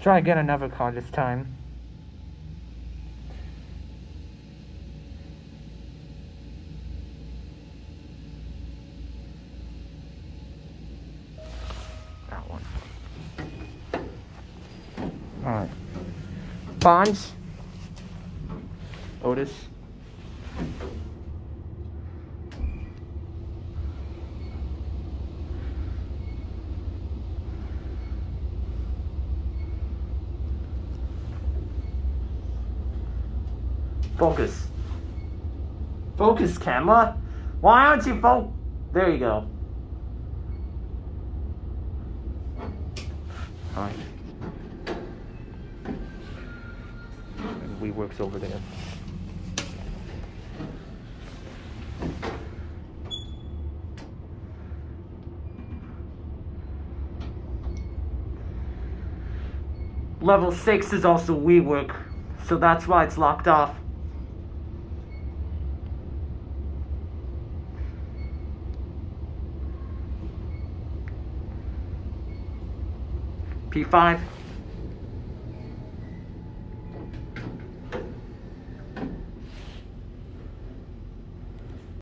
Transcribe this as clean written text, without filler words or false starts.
try again another card this time. That one. Alright. Bonds. Otis. Focus. Focus, camera. Why aren't you There you go. Alright. And WeWork's over there. Level 6 is also WeWork, so that's why it's locked off. P5.